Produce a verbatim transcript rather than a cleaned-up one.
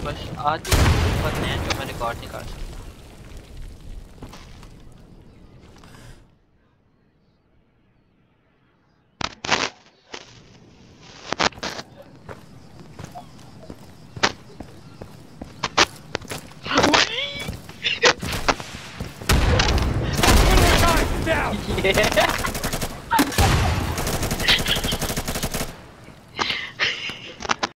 बस आधी करने हैं जो मैं रिकॉर्ड नहीं कर सकता। Down. Yeah.